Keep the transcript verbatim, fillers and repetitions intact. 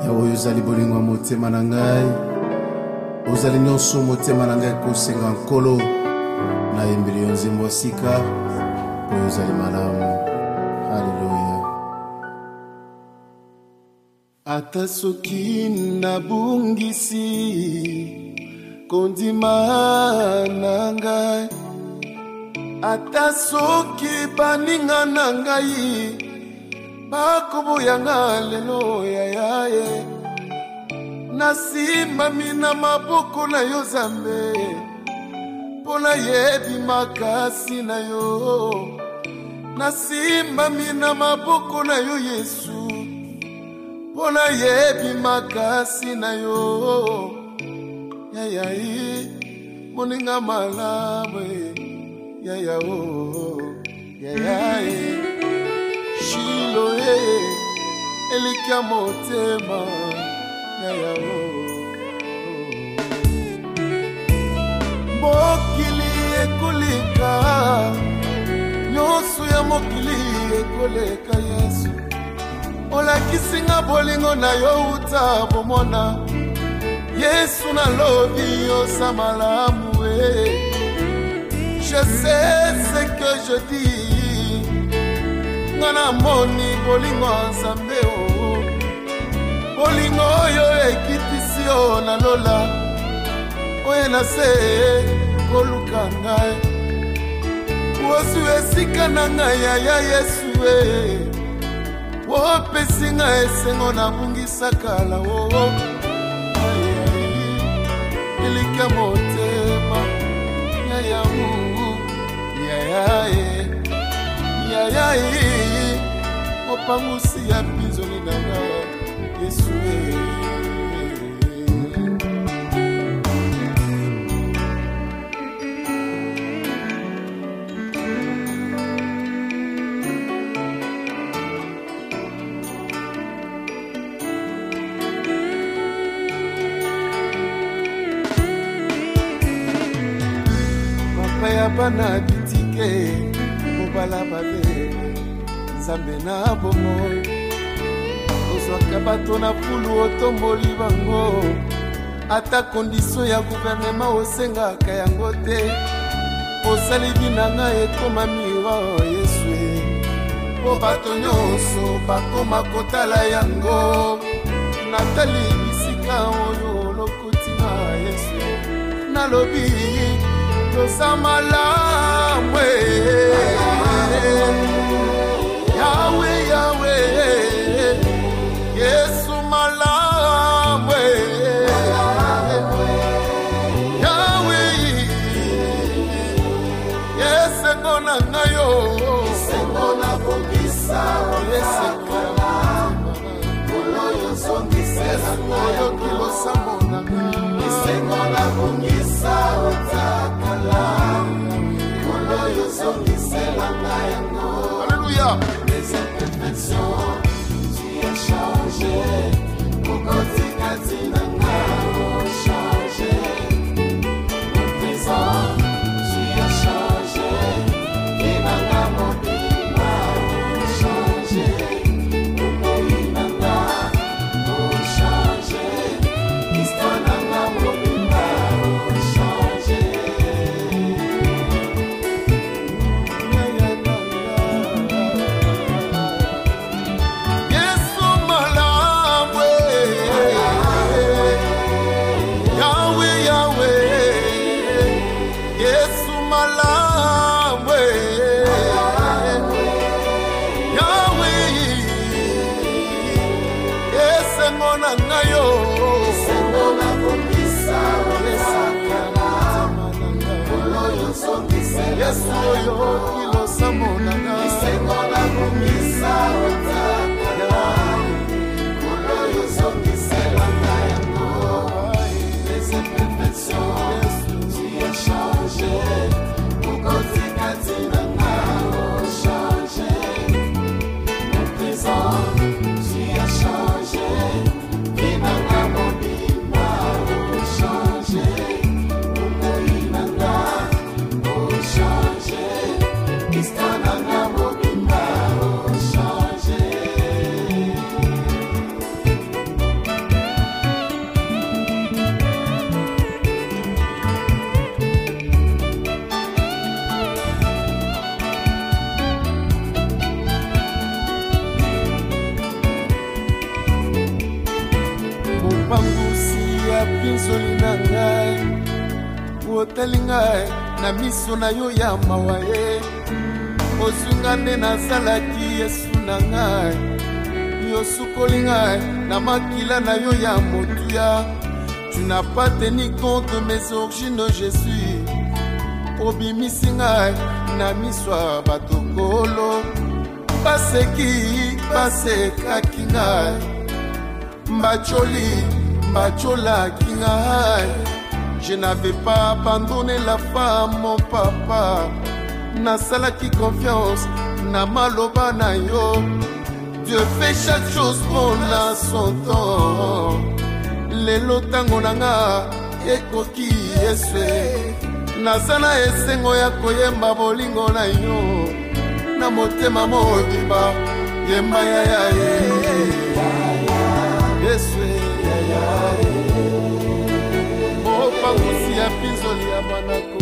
oyo ozali bolingo ya motema na ngai, ozali nyonso motema na ngai kosenga nkolo na yembeli yo nzembo ya sika oyo ozali malamu. Haleluya. Ata soki nabungisi kondima na ngai, ata soki baninga na ngai bakoboya nga lelo yayaye, nasimbami na maboko na yo Nzambe mpo nayebi makasi na yo, nasimbami na maboko na yo Yesu mpo nayebi makasi na yo. Yayaye moninga malamu, yayao yayaye Shilo eh, elikia motema yaya oh. Mokili ekoleka, nyosu ya mokili ekoleka Yesu. Olakisinga bolingo na yo uta bomona, Yesu na lobi yo sa malamu eh. Je sais ce que je dis, ngana moni bolingo Nzambe o, bolingo oyo ekitisi yo na lola, oye na se koluka ngai, wosu esika na ngai ya Yesu e, wopesi ngai esengo na bungisa kala o, elika motema yaya u yaya e yaya e opangusi ya pinzoli na nga Yesu e. Papa ya bana bitike mobala babe Nzambe na bomoy, ozwaka bato na pulu otomboli bango, ata kondisio ya guvernema osengaka yango te, osali bina nga ekoma miwa Yesu po bato nyonso bakoma kotala yango, natali bisika oyo lokoti na Yesu, nalobi toza malamu Yahweh, Yahweh, Yesu malamu Yahweh, Yesu ngona ngayo, ngona bongisa, Yesu ngona kuloyo songisela ngayo kilosa mona Yesu ngona bongisa utakala kuloyo songisela ngayo. Alléluia. Les imperfections, tu as changé, Kokoti Katina a changé, mon présent, tu as changé, Kinanga Mobima a changé, Mokoinanga a changé, Kistonanga Mobima a changé. Yesu oyo kilo samonanga isengona kumisa utakala kuloyo zongisela ngayango. Les imperfections, tu as changé, Kokoti Katina a changé, mon présent, tu as changé, Kinanga Mobima a changé, Mokoinanga changé, Kistonanga Mobimba mopangusi ya pinzoli na ngai otali ngai na miso na yo ya mawa ye ozwinga nde nazalaki Yesu na ngai yosukoli ngai na makila na yo ya motuya. Tu n'as pas tenu compte de mes origines, Jésus. Obimisi ngai na miswa batokolo baseki basekaki ngai mbacholi mbacholaki ngai. Je n'avais pas abandonné la femme, mon papa. Nasalaki confiance na maloba na yo. Dieu fait chaque chose bon à son temps. Lelo tango nanga ekoki eswe nazana esengo ya koyemba bolingo na yo na motema mobimba yemba ya ya eswe ya ya mopangusi ya pinzoli ya banako